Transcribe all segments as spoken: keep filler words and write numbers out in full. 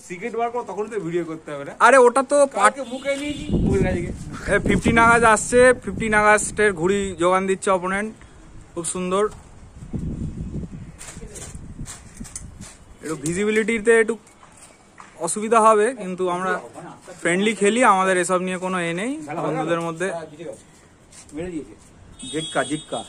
Cigarette বার করো তখন তো ভিডিও করতে হবে না। আরে ওটা তো মুখে নিয়েছি মুখের কাছে ফিফটিন আগস্ট আসছে, ফিফটিন আগস্টের ঘুড়ি যোগান দিচ্ছে অপোনেন্ট, খুব সুন্দর। একটু ভিজিবিলিটিতে একটু অসুবিধা হবে, কিন্তু আমরা ফ্রেন্ডলি খেলি, আমাদের এসব নিয়ে কোনো এ নেই বন্ধুদের মধ্যে। জিটকা জিটকা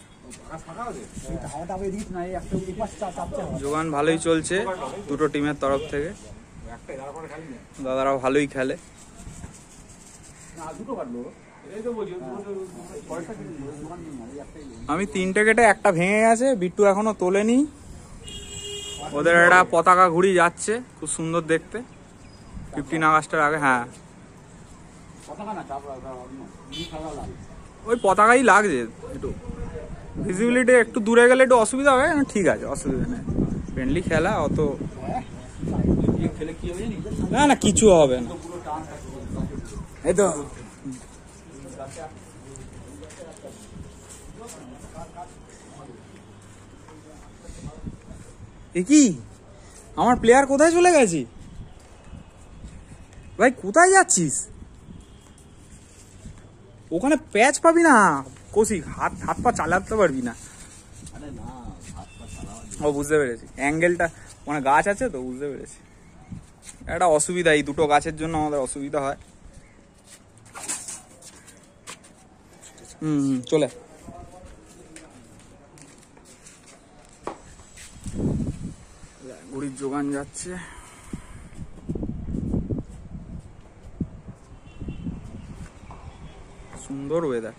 যোগান ভালোই চলছে দুটো টিমের তরফ থেকে, দাদারা ভালোই খেলে। আমি তিনটে কেটে একটা ভেঙে গেছে, বিট্টু এখনো তোলেনি। ওদের একটা পতাকা ঘুড়ি যাচ্ছে, খুব সুন্দর দেখতে, ফিফটিন আগস্টের আগে। হ্যাঁ ওই পতাকাই লাগছে, একটু ভিজিবিলিটি একটু দূরে গেলে একটু অসুবিধা হবে, ঠিক আছে অসুবিধা নেই, ফ্রেন্ডলি খেলা, অত না না কিছু হবে না। এই তো এ কি আমার প্লেয়ার কোথায় চলে গেছে ভাই? কোথায় যাচ্ছিস? ওখানে প্যাচ পাবি না কৌশিক, হাত হাত পা চালাতে পারবি না। ও বুঝতে পেরেছি, অ্যাঙ্গেলটা মানে গাছ আছে তো, বুঝতে পেরেছি। একটা অসুবিধা, এই দুটো গাছের জন্য আমাদের অসুবিধা হয়। হুম হুম চলে ঘুড়ির যোগান যাচ্ছে। সুন্দর ওয়েদার।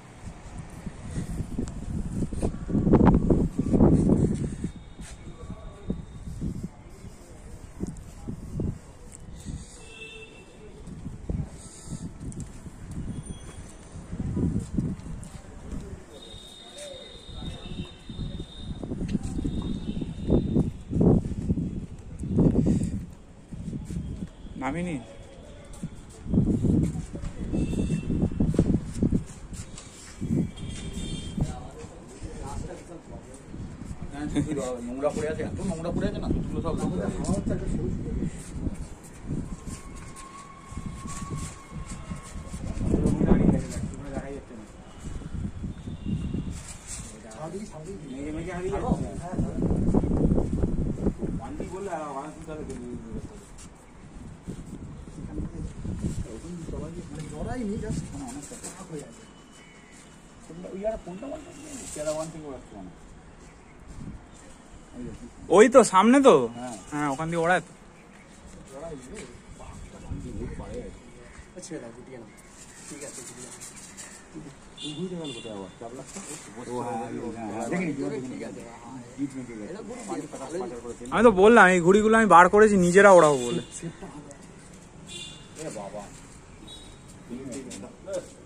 নামিনি নোংরা পড়ে আছে, নোংরা পড়ে আছে না, সব ওই তো সামনে তো, হ্যাঁ ওখান দিয়ে ওড়ায় তো। আমি তো বললাম এই ঘুড়িগুলো আমি বার করেছি নিজেরা ওড়াবো বলে।